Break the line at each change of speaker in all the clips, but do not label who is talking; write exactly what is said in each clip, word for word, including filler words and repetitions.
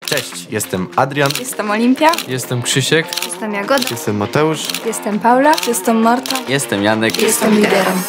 Cześć, jestem Adrian.
Jestem Olimpia.
Jestem Krzysiek.
Jestem Jagoda.
Jestem Mateusz.
Jestem Paula. Jestem Marta.
Jestem Janek.
Jestem liderem.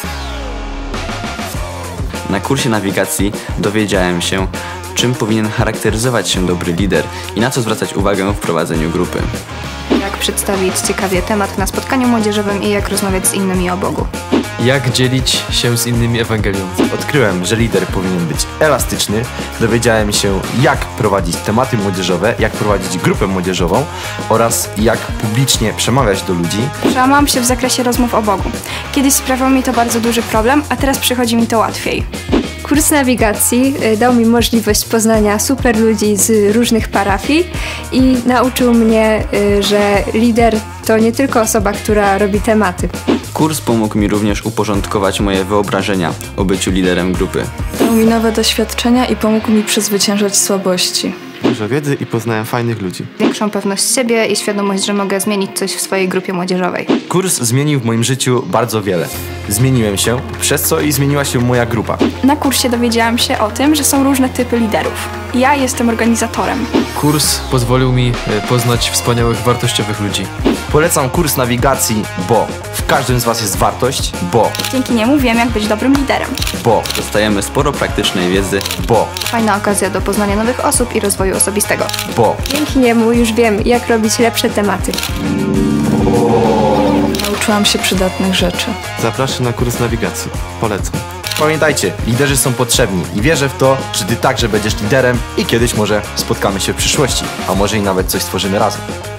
Na kursie nawigacji dowiedziałem się, czym powinien charakteryzować się dobry lider i na co zwracać uwagę w prowadzeniu grupy.
Jak przedstawić ciekawie temat na spotkaniu młodzieżowym i jak rozmawiać z innymi o Bogu.
Jak dzielić się z innymi Ewangelią.
Odkryłem, że lider powinien być elastyczny. Dowiedziałem się, jak prowadzić tematy młodzieżowe, jak prowadzić grupę młodzieżową oraz jak publicznie przemawiać do ludzi.
Przełamałam się w zakresie rozmów o Bogu. Kiedyś sprawiał mi to bardzo duży problem, a teraz przychodzi mi to łatwiej.
Kurs nawigacji dał mi możliwość poznania super ludzi z różnych parafii i nauczył mnie, że lider to nie tylko osoba, która robi tematy.
Kurs pomógł mi również uporządkować moje wyobrażenia o byciu liderem grupy.
Dał mi nowe doświadczenia i pomógł mi przezwyciężać słabości.
Dużo wiedzy i poznałem fajnych ludzi.
Większą pewność siebie i świadomość, że mogę zmienić coś w swojej grupie młodzieżowej.
Kurs zmienił w moim życiu bardzo wiele. Zmieniłem się, przez co i zmieniła się moja grupa.
Na kursie dowiedziałam się o tym, że są różne typy liderów. Ja jestem organizatorem.
Kurs pozwolił mi poznać wspaniałych, wartościowych ludzi.
Polecam kurs nawigacji, bo w każdym z was jest wartość, bo,
Dzięki niemu wiem, jak być dobrym liderem.
bo,
Dostajemy sporo praktycznej wiedzy.
bo,
Fajna okazja do poznania nowych osób i rozwoju osobistego.
bo.
Dzięki niemu już wiem, jak robić lepsze tematy.
Nauczyłam się przydatnych rzeczy.
Zapraszam na kurs nawigacji. Polecam. Pamiętajcie, liderzy są potrzebni i wierzę w to, że ty także będziesz liderem i kiedyś może spotkamy się w przyszłości, a może i nawet coś stworzymy razem.